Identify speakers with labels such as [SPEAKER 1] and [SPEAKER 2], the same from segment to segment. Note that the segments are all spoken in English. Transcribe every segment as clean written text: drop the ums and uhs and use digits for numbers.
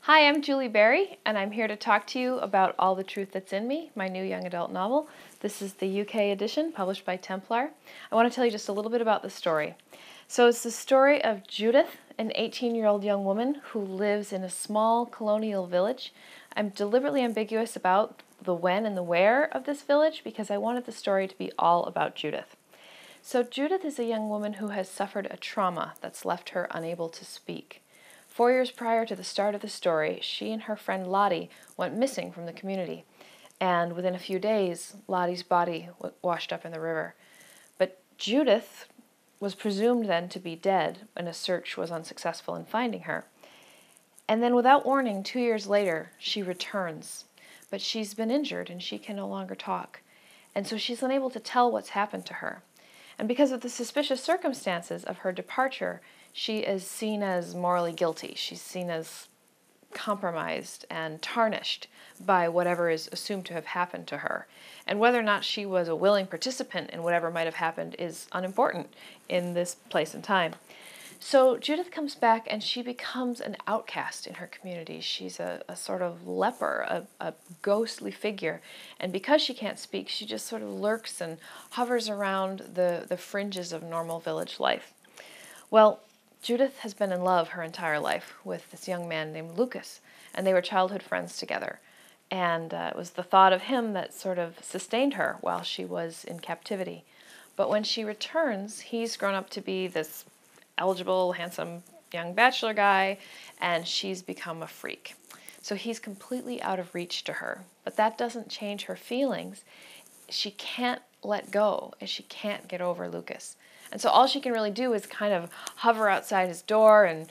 [SPEAKER 1] Hi, I'm Julie Berry, and I'm here to talk to you about All the Truth That's in Me, my new young adult novel. This is the UK edition, published by Templar. I want to tell you just a little bit about the story. So it's the story of Judith, an 18-year-old young woman who lives in a small colonial village. I'm deliberately ambiguous about the when and the where of this village because I wanted the story to be all about Judith. So Judith is a young woman who has suffered a trauma that's left her unable to speak. 4 years prior to the start of the story, she and her friend Lottie went missing from the community, and within a few days, Lottie's body washed up in the river. But Judith was presumed then to be dead, and a search was unsuccessful in finding her. And then without warning, 2 years later, she returns. But she's been injured and she can no longer talk. And so she's unable to tell what's happened to her. And because of the suspicious circumstances of her departure, she is seen as morally guilty. She's seen as compromised and tarnished by whatever is assumed to have happened to her. And whether or not she was a willing participant in whatever might have happened is unimportant in this place and time. So Judith comes back and she becomes an outcast in her community. She's a sort of leper, a ghostly figure. And because she can't speak, she just sort of lurks and hovers around the fringes of normal village life. Well, Judith has been in love her entire life with this young man named Lucas, and they were childhood friends together. And it was the thought of him that sort of sustained her while she was in captivity. But when she returns, he's grown up to be this eligible, handsome young bachelor guy, and she's become a freak. So he's completely out of reach to her. But that doesn't change her feelings. She can't let go, and she can't get over Lucas. And so all she can really do is kind of hover outside his door and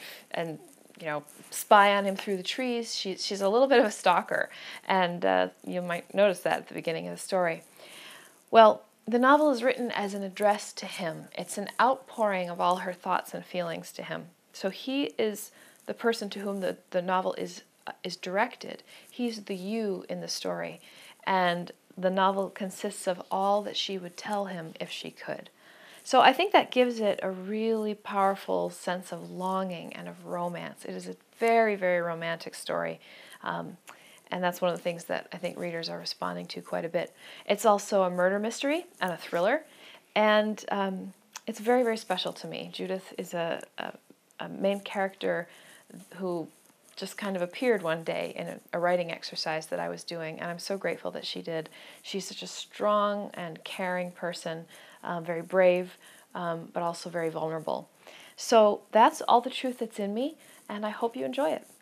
[SPEAKER 1] spy on him through the trees. She's a little bit of a stalker, and you might notice that at the beginning of the story. Well, the novel is written as an address to him. It's an outpouring of all her thoughts and feelings to him. So he is the person to whom the novel is directed. He's the you in the story. And the novel consists of all that she would tell him if she could. So I think that gives it a really powerful sense of longing and of romance. It is a very, very romantic story. And that's one of the things that I think readers are responding to quite a bit. It's also a murder mystery and a thriller, and it's very, very special to me. Judith is a main character who just kind of appeared one day in a writing exercise that I was doing, and I'm so grateful that she did. She's such a strong and caring person, very brave, but also very vulnerable. So that's All the Truth That's in Me, and I hope you enjoy it.